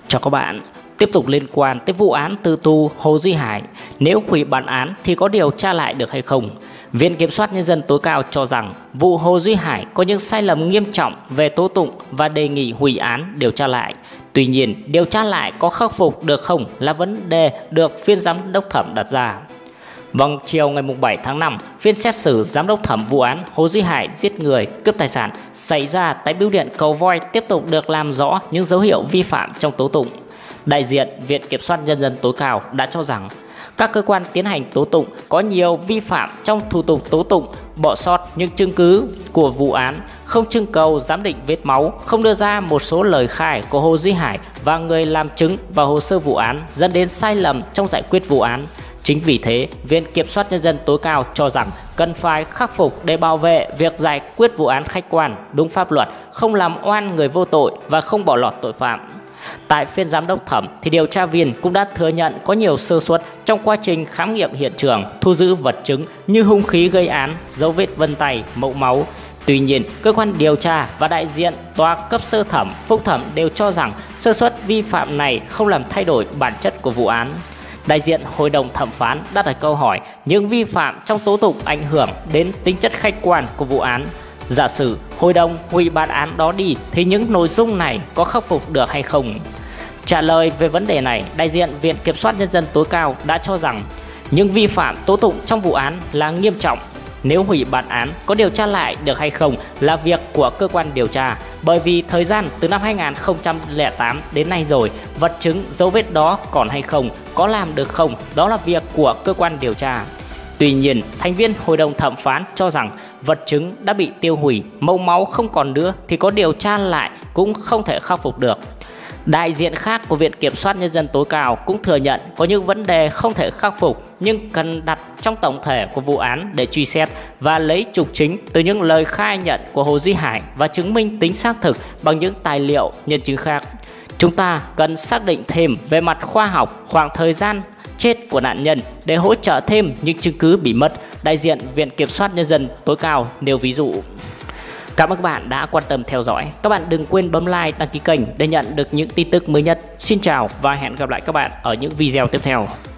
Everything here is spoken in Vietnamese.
Cho các bạn tiếp tục liên quan tới vụ án tử tù Hồ Duy Hải, nếu hủy bản án thì có điều tra lại được hay không? Viện Kiểm soát Nhân dân tối cao cho rằng vụ Hồ Duy Hải có những sai lầm nghiêm trọng về tố tụng và đề nghị hủy án điều tra lại. Tuy nhiên, điều tra lại có khắc phục được không là vấn đề được phiên giám đốc thẩm đặt ra. Vâng, chiều ngày 7 tháng 5, phiên xét xử giám đốc thẩm vụ án Hồ Duy Hải giết người, cướp tài sản xảy ra tại bưu điện Cầu Voi tiếp tục được làm rõ những dấu hiệu vi phạm trong tố tụng. Đại diện Viện Kiểm soát Nhân dân tối cao đã cho rằng các cơ quan tiến hành tố tụng có nhiều vi phạm trong thủ tục tố tụng, bỏ sót những chứng cứ của vụ án, không trưng cầu giám định vết máu, không đưa ra một số lời khai của Hồ Duy Hải và người làm chứng vào hồ sơ vụ án, dẫn đến sai lầm trong giải quyết vụ án. Chính vì thế, Viện Kiểm soát Nhân dân tối cao cho rằng cần phải khắc phục để bảo vệ việc giải quyết vụ án khách quan, đúng pháp luật, không làm oan người vô tội và không bỏ lọt tội phạm. Tại phiên giám đốc thẩm thì điều tra viên cũng đã thừa nhận có nhiều sơ suất trong quá trình khám nghiệm hiện trường, thu giữ vật chứng như hung khí gây án, dấu vết vân tay, mẫu máu. Tuy nhiên, cơ quan điều tra và đại diện tòa cấp sơ thẩm, phúc thẩm đều cho rằng sơ suất vi phạm này không làm thay đổi bản chất của vụ án. Đại diện hội đồng thẩm phán đặt ra câu hỏi những vi phạm trong tố tụng ảnh hưởng đến tính chất khách quan của vụ án. Giả sử hội đồng hủy bản án đó đi thì những nội dung này có khắc phục được hay không? Trả lời về vấn đề này, đại diện Viện Kiểm soát Nhân dân tối cao đã cho rằng những vi phạm tố tụng trong vụ án là nghiêm trọng. Nếu hủy bản án có điều tra lại được hay không là việc của cơ quan điều tra, bởi vì thời gian từ năm 2008 đến nay rồi, vật chứng dấu vết đó còn hay không, có làm được không, đó là việc của cơ quan điều tra. Tuy nhiên, thành viên hội đồng thẩm phán cho rằng vật chứng đã bị tiêu hủy, mẫu máu không còn nữa thì có điều tra lại cũng không thể khắc phục được. Đại diện khác của Viện Kiểm soát Nhân dân tối cao cũng thừa nhận có những vấn đề không thể khắc phục nhưng cần đặt trong tổng thể của vụ án để truy xét và lấy trục chính từ những lời khai nhận của Hồ Duy Hải và chứng minh tính xác thực bằng những tài liệu nhân chứng khác. Chúng ta cần xác định thêm về mặt khoa học khoảng thời gian chết của nạn nhân để hỗ trợ thêm những chứng cứ bị mất. Đại diện Viện Kiểm soát Nhân dân tối cao nêu ví dụ. Cảm ơn các bạn đã quan tâm theo dõi. Các bạn đừng quên bấm like, đăng ký kênh để nhận được những tin tức mới nhất. Xin chào và hẹn gặp lại các bạn ở những video tiếp theo.